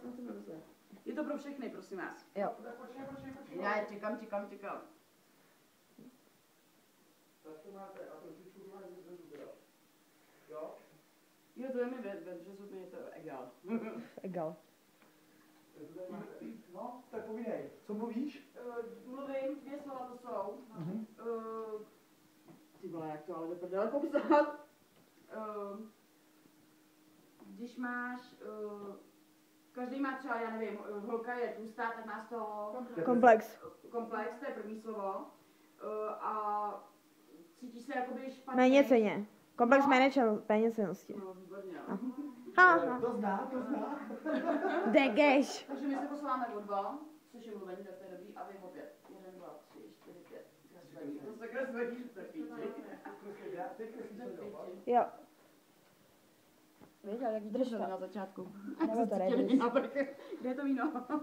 Je to pro všechny, prosím vás. Jo. Já čekám. Tak to máte, a trošičku máte zvedu teda. Jo? Jo, to je mi ve březu, mi je to egál. Egal. No, tak povídej. Co mluvíš? Mluvím, 2 slova to jsou. Ty vole, jak to ale do prdele popsat. Když máš, každý má třeba, já nevím, holka je tlustá, tak má z toho Komplex. komplex, to je první slovo. A cítíš se jakoby špatně. Méněcenně. Komplex méněcennosti. No, výborně. Ha. To zná. Degeš. Takže my se posouváme o 2, což je mluvení, tak to je dobrý, a vy opět. 1, 2, 3, 4, 5. Kreslení. To se kreslení, to je píči. Jo. Víš, ale jak Drž to. na začátku. Nebo to nevíš. Kde je to víno?